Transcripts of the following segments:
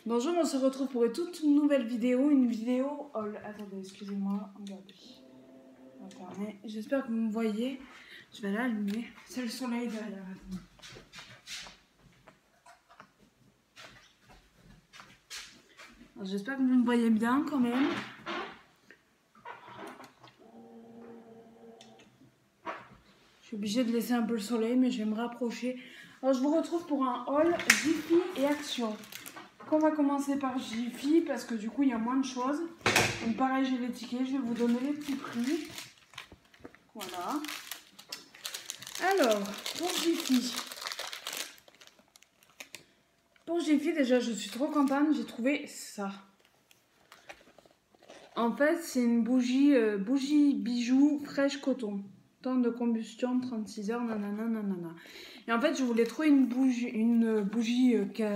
Bonjour, on se retrouve pour une toute nouvelle vidéo, une vidéo haul. Attendez, excusez-moi, regardez. Attendez, j'espère que vous me voyez. Je vais l'allumer. C'est le soleil derrière. J'espère que vous me voyez bien quand même. Je suis obligée de laisser un peu le soleil, mais je vais me rapprocher. Alors, je vous retrouve pour un haul Jiffy et Action. On va commencer par Jiffy parce que du coup il y a moins de choses. Donc pareil, j'ai les tickets, je vais vous donner les petits prix. Voilà. Alors, pour Jiffy, déjà je suis trop contente, j'ai trouvé ça. En fait, c'est une bougie bijou fraîche coton. Temps de combustion 36 heures, nanana nanana. Et en fait, je voulais trouver une bougie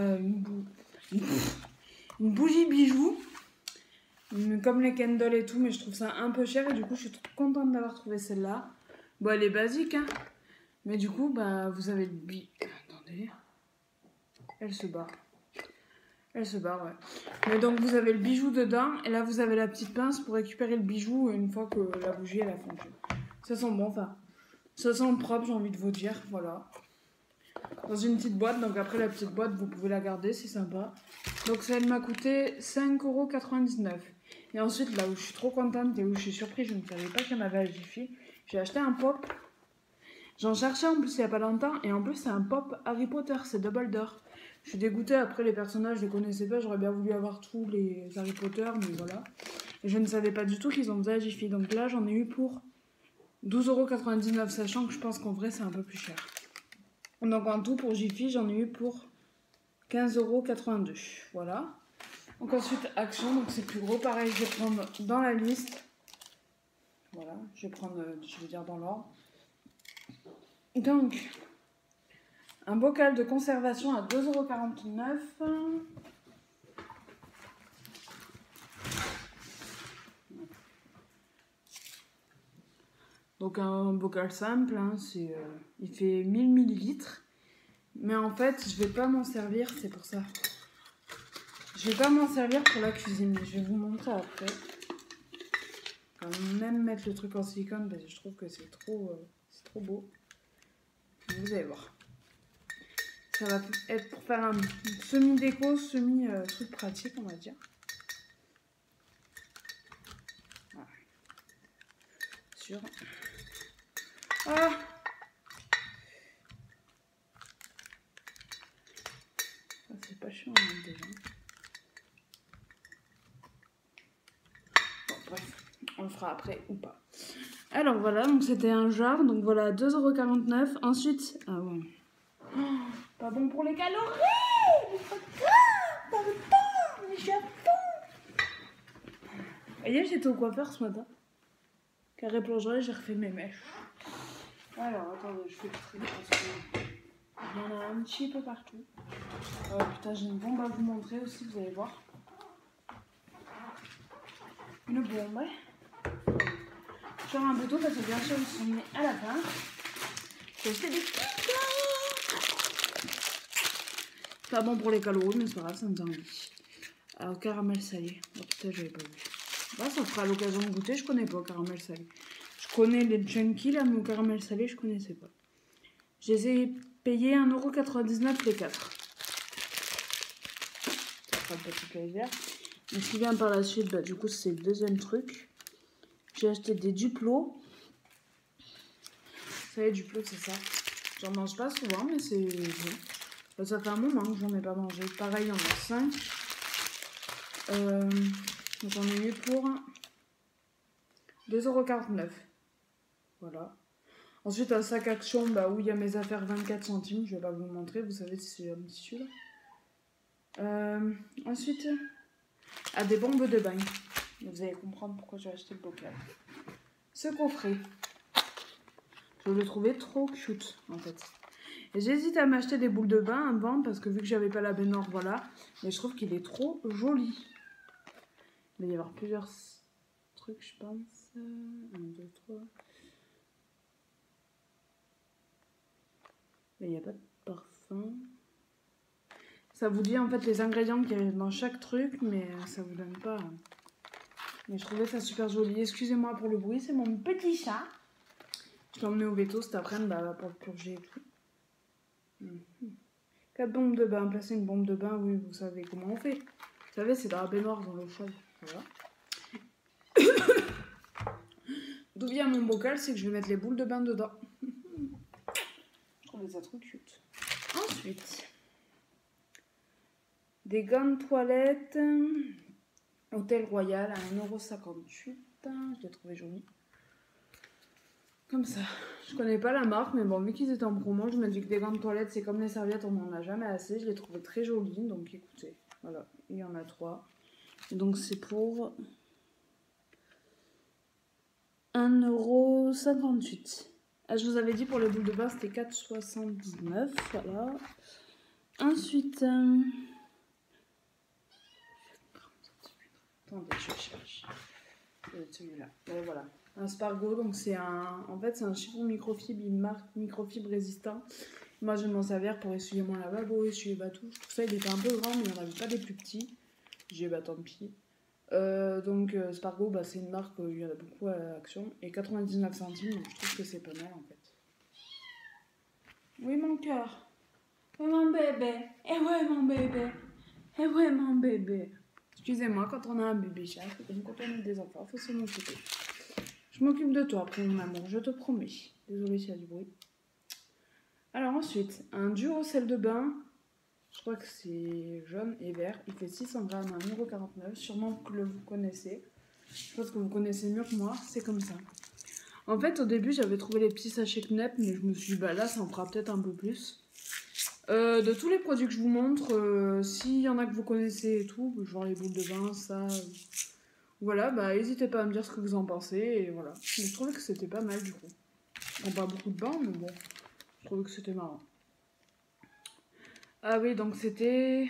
bijou. Comme les candles et tout, mais je trouve ça un peu cher et du coup je suis trop contente d'avoir trouvé celle-là. Bon, elle est basique, hein, mais du coup, bah, vous avez le Attendez, elle se barre. Elle se barre, ouais. Mais donc vous avez le bijou dedans et là vous avez la petite pince pour récupérer le bijou une fois que la bougie elle a fondu. Ça sent bon, enfin, ça sent propre, j'ai envie de vous dire, voilà. Dans une petite boîte, donc après la petite boîte vous pouvez la garder, c'est sympa. Donc ça elle m'a coûté 5,99 €. Et ensuite là où je suis trop contente et où je suis surprise, je ne savais pas qu'il y en avait à Jiffy, j'ai acheté un pop. J'en cherchais en plus il n'y a pas longtemps et en plus c'est un pop Harry Potter, c'est Dumbledore. Je suis dégoûtée, après les personnages je les connaissais pas, j'aurais bien voulu avoir tous les Harry Potter, mais voilà. Et je ne savais pas du tout qu'ils en faisaient à Jiffy, donc là j'en ai eu pour 12,99 €, sachant que je pense qu'en vrai c'est un peu plus cher. Donc en tout pour Jiffy j'en ai eu pour 15,82 €, voilà. Donc ensuite Action, donc c'est plus gros, pareil je vais prendre dans la liste. Voilà, je vais prendre, je vais dire dans l'ordre. Donc, un bocal de conservation à 2,49 €. Donc un bocal simple, hein, il fait 1000 ml. Mais en fait, je vais pas m'en servir, c'est pour ça. Je vais pas m'en servir pour la cuisine, mais je vais vous montrer après. Quand même mettre le truc en silicone parce que je trouve que c'est trop beau. Vous allez voir. Ça va être pour faire un semi-déco, semi-truc pratique, on va dire. Voilà. Sur. Ah! C'est pas chiant hein, déjà. Bon, bref, on le fera après ou pas. Alors voilà, donc c'était un jar, donc voilà, 2,49 €. Ensuite, ah ouais. Oh, pas bon pour les calories! Mais je suis à fond! Vous voyez, j'étais au coiffeur ce matin. Carré plongerai, j'ai refait mes mèches. Alors, attendez, je fais le tri parce qu'il y en a un petit peu partout. Oh putain, j'ai une bombe à vous montrer aussi, vous allez voir. Une bombe, ouais. Sur un bouton parce que bien sûr ils sont mis à la fin. J'ai acheté des pas bon pour les calories, mais c'est pas grave, ça me donne envie. Alors, caramel salé. Oh putain, j'avais pas vu. Bah, ça fera l'occasion de goûter, je connais pas caramel salé. Je connais les chunky là, mais au caramel salé, je connaissais pas. Je les ai payés 1,99 € les 4. Ça fera le petit plaisir. Et ce qui vient par la suite, bah, du coup, c'est le deuxième truc. J'ai acheté des Duplo. Vous savez, Duplo, c'est ça. J'en mange pas souvent, mais c'est bon. Bah, ça fait un moment que j'en ai pas mangé. Pareil, il y en a 5. J'en ai eu pour 2,49 €. Voilà. Ensuite, un sac Action bah, où il y a mes affaires 24 centimes. Je vais pas vous le montrer. Vous savez, c'est un tissu là. Ensuite, des bombes de bain. Vous allez comprendre pourquoi j'ai acheté le bocal. Ce coffret. Je le trouvais trop cute en fait. Et j'hésite à m'acheter des boules de bain avant parce que vu que j'avais pas la baignoire, voilà. Mais je trouve qu'il est trop joli. Il va y avoir plusieurs trucs, je pense. 1, 2, 3. Mais il n'y a pas de parfum. Ça vous dit en fait les ingrédients qu'il y a dans chaque truc, mais ça vous donne pas. Mais je trouvais ça super joli. Excusez-moi pour le bruit, c'est mon petit chat. Je l'ai emmené au veto cet après-midi pour le purger et tout. 4 bombes de bain. Placer une bombe de bain, oui, vous savez comment on fait. Vous savez, c'est dans la baignoire dans l'eau chaude. Voilà. D'où vient mon bocal, c'est que je vais mettre les boules de bain dedans. Je trouvais ça trop cute. Ensuite, des gants de toilette Hôtel Royal à 1,58 €. Je l'ai trouvé joli. Comme ça. Je connais pas la marque, mais bon, vu qu'ils étaient en promo, je me dis que des gants de toilette, c'est comme les serviettes, on n'en a jamais assez. Je les trouvais très jolis, donc écoutez. Voilà, il y en a 3. Et donc c'est pour 1,58 €. Ah, je vous avais dit pour les boules de bain, c'était 4,79 €. Voilà. Ensuite... Attendez, je cherche. Celui-là. Voilà. Un Spargo, donc c'est un... En fait, c'est un chiffon microfibre, une marque microfibre résistant. Moi, je vais m'en servir pour essuyer mon lavabo, essuyer tout. Je trouve ça, il était un peu grand, mais il n'y en avait pas des plus petits. J'ai tant pis. Donc, Spargo, c'est une marque, il y en a beaucoup à Action. Et 99 centimes, donc je trouve que c'est pas mal, en fait. Oui, mon cœur. Oui, mon bébé. Eh ouais, mon bébé. Eh ouais, mon bébé. Excusez-moi, quand on a un bébé chat, c'est comme quand on a des enfants, il faut s'en occuper. Je m'occupe de toi après mon amour, je te promets. Désolée s'il y a du bruit. Alors ensuite, un duo sel de bain. Je crois que c'est jaune et vert. Il fait 600 grammes à 1,49 €. Sûrement que vous connaissez. Je pense que vous connaissez mieux que moi. C'est comme ça. En fait, au début, j'avais trouvé les petits sachets Knep, mais je me suis dit, là, ça en fera peut-être un peu plus. De tous les produits que je vous montre, s'il y en a que vous connaissez et tout, genre les boules de bain, ça... voilà, n'hésitez pas à me dire ce que vous en pensez, et voilà. Mais je trouvais que c'était pas mal, du coup. Je prends pas beaucoup de bain, mais bon, je trouvais que c'était marrant. Ah oui, donc c'était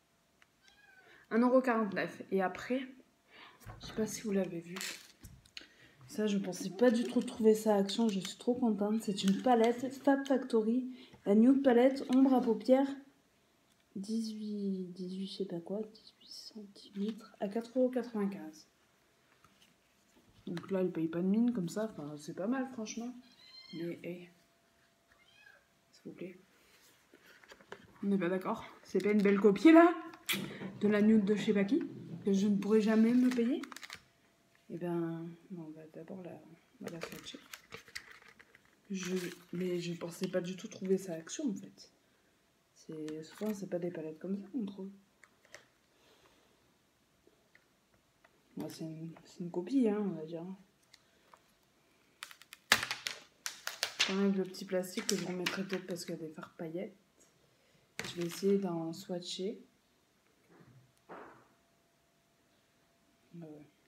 1,49 €. Et après, je sais pas si vous l'avez vu. Ça, je pensais pas du tout trouver ça à Action, je suis trop contente. C'est une palette Fab Factory, la Nude Palette ombre à paupières. 18, je sais pas quoi, 18 centilitres à 4,95 €. Donc là, elle paye pas de mine comme ça, enfin, c'est pas mal, franchement. Mais, hey, s'il vous plaît. On n'est pas d'accord? C'est pas une belle copie, là? De la nude de je sais pas qui? Que je ne pourrai jamais me payer? Eh ben, on va d'abord la swatcher. Mais je pensais pas du tout trouver ça à Action, en fait. Souvent, c'est pas des palettes comme ça qu'on trouve. Bon, c'est une copie, hein, on va dire. J'enlève le petit plastique que je remettrai peut-être parce qu'il y a des fards paillettes. Je vais essayer d'en swatcher. Ouais.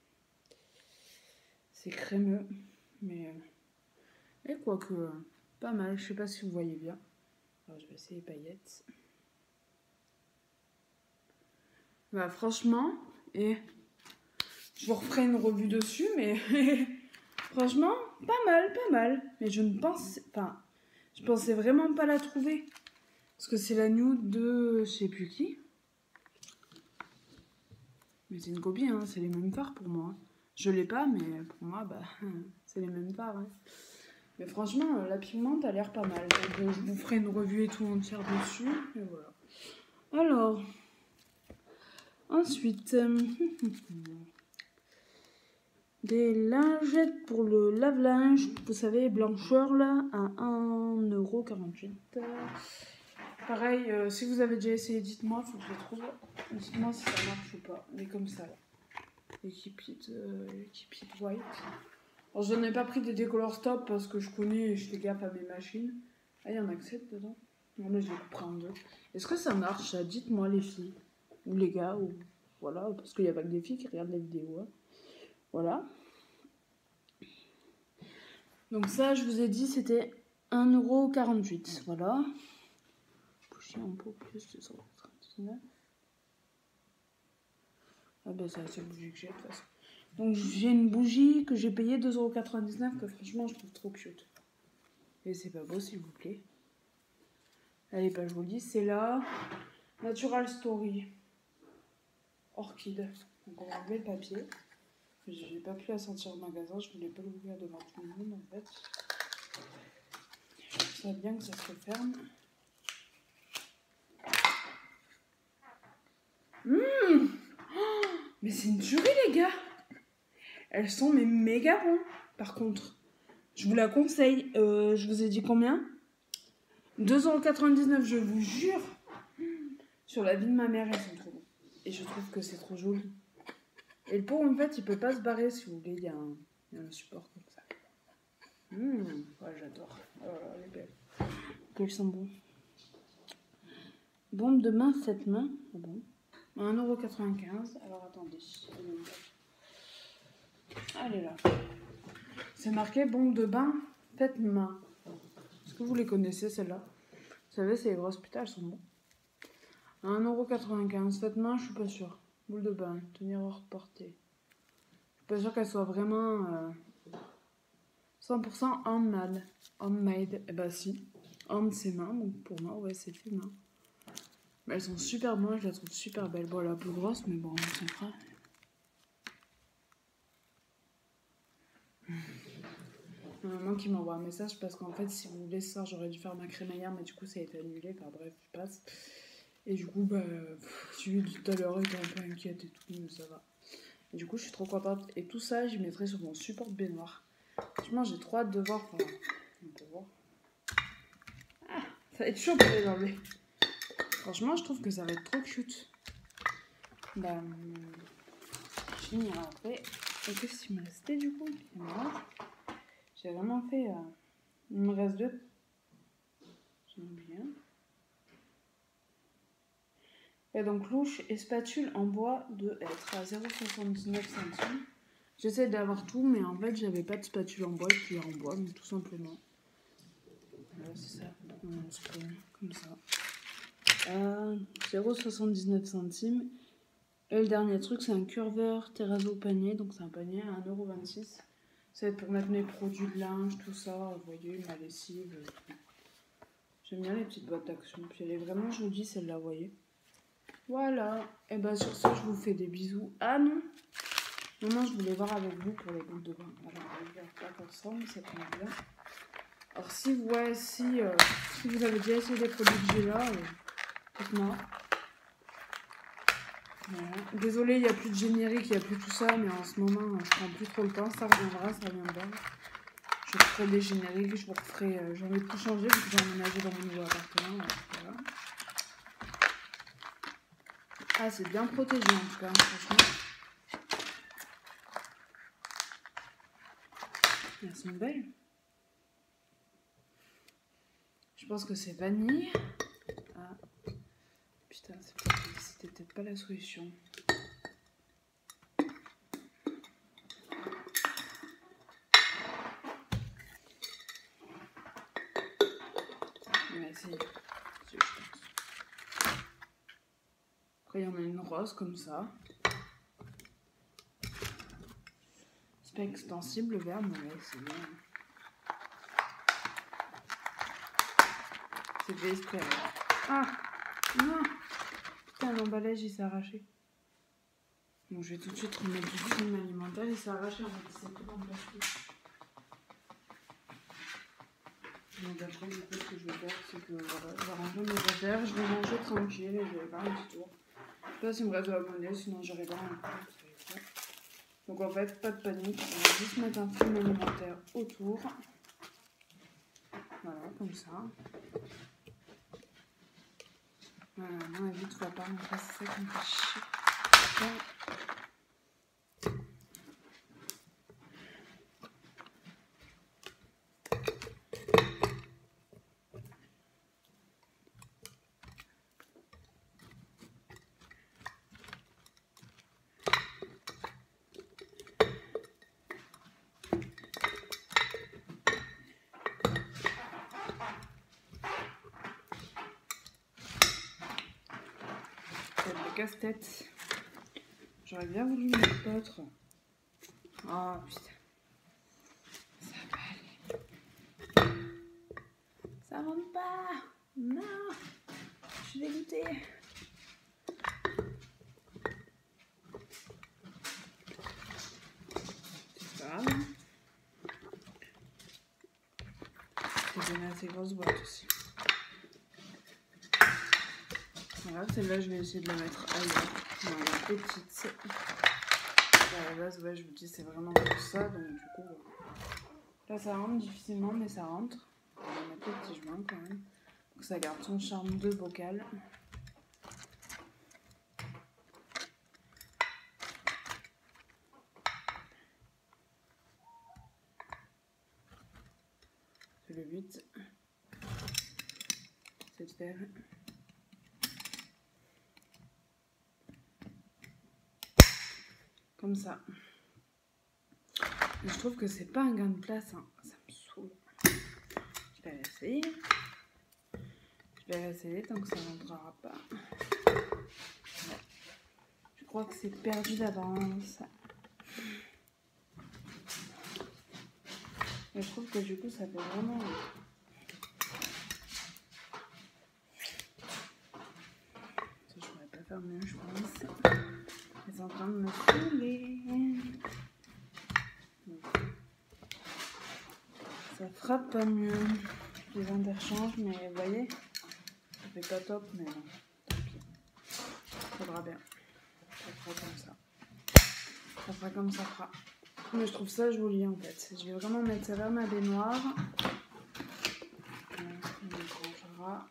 C'est crémeux, mais quoique pas mal. Je sais pas si vous voyez bien. Alors, je vais essayer les paillettes. Franchement, et je vous referai une revue dessus, mais franchement, pas mal. Mais je pensais vraiment pas la trouver. Parce que c'est la nude de je sais plus qui. Mais c'est une copie, hein, c'est les mêmes fards pour moi. Je l'ai pas, mais pour moi, c'est les mêmes fards. Hein. Mais franchement, la pigmente a l'air pas mal. Donc, je vous ferai une revue et tout entière dessus. Et voilà. Alors, ensuite, des lingettes pour le lave-linge. Vous savez, blancheur là, à 1,48 €. Pareil, si vous avez déjà essayé, dites-moi, il faut que je les trouve. Dites-moi si ça marche ou pas. Mais comme ça, là. Keep it white. Alors, je n'en ai pas pris des décolores stop parce que je connais et je fais gaffe à mes machines. Ah, il y en a que 7 dedans. Non, mais je les couperai en 2. Est-ce que ça marche, ça? Dites-moi, les filles. Ou les gars, ou... Voilà, parce qu'il n'y a pas que des filles qui regardent les vidéos. Hein. Voilà. Donc ça, je vous ai dit, c'était 1,48 €. Voilà. Bougie un peu plus de 1,39 €. Ah ben c'est la seule bougie que j'ai de toute façon. Donc j'ai une bougie que j'ai payée 2,99 € que franchement je trouve trop cute. Et c'est pas beau s'il vous plaît. Elle est pas jolie, c'est là. Natural Story. Orchide. Donc on va enlever le papier. J'ai pas pu la sortir au magasin, je voulais pas l'ouvrir devant tout le monde en fait. Je trouve ça bien que ça se ferme. Mais c'est une tuerie les gars. Elles sont mais méga bonnes. Par contre, je vous la conseille. Je vous ai dit combien? 2,99 €, je vous jure. Sur la vie de ma mère, elles sont trop bonnes. Et je trouve que c'est trop joli. Et le pot, en fait, il peut pas se barrer si vous voulez. Il y a un support comme ça. Ouais, j'adore. Oh là là, elle est belle. Qu'elles sont bons. Bombe de main, faites main. Ah bon. 1,95 €. Alors attendez. Elle est là. C'est marqué bombe de bain, faites main. Est-ce que vous les connaissez celles-là? Vous savez, c'est les grosses putains, elles sont bonnes. 1,95 €. Faites main, je suis pas sûre. Boule de bain, tenir hors portée. Je suis pas sûre qu'elle soit vraiment 100% handmade. Eh bah si. Hand c'est main, donc pour moi, ouais, c'est fait main. Mais elles sont super bonnes, je la trouve super belle. Bon, elle est un peu grosse, mais bon, on s'en fera. Maman qui m'envoie un message parce qu'en fait, si vous voulez ce soir, j'aurais dû faire ma crémaillère, mais du coup, ça a été annulé. Enfin bref, je passe. Et du coup, bah, celui de tout à l'heure était un peu inquiète et tout, mais ça va. Et du coup, je suis trop contente. Et tout ça, je mettrai sur mon support de baignoire. Franchement, j'ai trop hâte de voir. Enfin, on peut voir. Ah, ça va être chaud pour les enlever. Franchement, je trouve que ça va être trop cute. Bah, je finis après. Et qu'est-ce qu'il me restait du coup? J'ai vraiment fait. Il me reste 2. J'en oublie un. Et donc louche et spatule en bois de hêtre à 0,79 €. J'essaie d'avoir tout, mais en fait j'avais pas de spatule en bois et puis en bois, donc tout simplement. Voilà, c'est ça. On se prend comme ça. 0,79 €. Et le dernier truc, c'est un curveur terrazzo panier, donc c'est un panier à 1,26 €. Ça va être pour mettre mes produits de linge, tout ça, vous voyez, ma lessive. J'aime bien les petites boîtes d'action, puis elle est vraiment jolie celle-là, vous voyez. Voilà, et bah sur ce, je vous fais des bisous. Ah non, je voulais voir avec vous pour les boules de bain. Alors, on va pas comme ça, mais ça tombe bien. Alors, si vous avez déjà essayé les produits que j'ai là, dites-moi. Voilà. Désolée, il n'y a plus de générique, il n'y a plus tout ça, mais en ce moment, je prends plus trop le temps. Ça reviendra. Je ferai des génériques, je vous referai. J'en ai tout changé, vu que j'ai emménagé dans mon nouveau appartement. Voilà. Ah, c'est bien protégé en tout cas, franchement. Elles sont belles. Je pense que c'est vanille. Ah, putain, c'était peut-être pas la solution. On va essayer. Après, il y en a une rose comme ça. C'est pas extensible le vert, mais ouais, c'est bien. C'est fait exprès. Ah non. Putain, l'emballage il s'est arraché. Bon, je vais tout de suite remettre du film alimentaire. Il s'est arraché en fait, c'est tout dans le plastique. Donc après, du coup, ce que je vais faire, c'est que voilà, je vais ranger mes affaires, je vais manger tranquille et je vais faire un petit tour. Je sais pas s'il me reste de la monnaie, sinon j'aurai pas un coup. Donc en fait, pas de panique, on va juste mettre un film alimentaire autour. Voilà, comme ça. Voilà, non, vite, faut pas montrer, c'est ça qui me fait chier. Casse-tête. J'aurais bien voulu mettre d'autres. Oh putain. Ça va aller. Ça rentre pas. Non. Je suis dégoûtée. ces grosses boîtes aussi. Voilà, celle-là, je vais essayer de la mettre ailleurs. Dans la petite. À la base, ouais, je vous dis, c'est vraiment pour ça. Donc, du coup, là, ça rentre difficilement, mais ça rentre. On va mettre le petit joint quand même. Donc, ça garde son charme de bocal. C'est le but. C'est de faire. Comme ça. Mais je trouve que c'est pas un gain de place, hein. Ça me saoule. Je vais essayer. Je vais essayer tant que ça ne rentrera pas. Ouais. Je crois que c'est perdu d'avance. Mais je trouve que du coup ça fait vraiment... Ça, je pourrais pas faire mieux, je pense. C'est en train de me saouler. Ça frappe pas mieux. Les interchanges, mais vous voyez, ça fait pas top, mais non. Tant pis. Ça fera bien. Ça fera comme ça. Ça fera comme ça fera. Mais je trouve ça joli en fait. Je vais vraiment mettre ça vers ma baignoire. On rangera.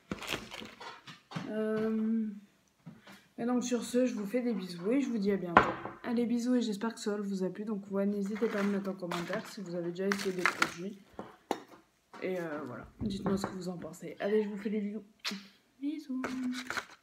Et donc sur ce, je vous fais des bisous et je vous dis à bientôt. Allez, bisous et j'espère que ce haul vous a plu. Donc ouais, n'hésitez pas à me mettre en commentaire si vous avez déjà essayé des produits. Et voilà, dites-moi ce que vous en pensez. Allez, je vous fais des bisous. Bisous.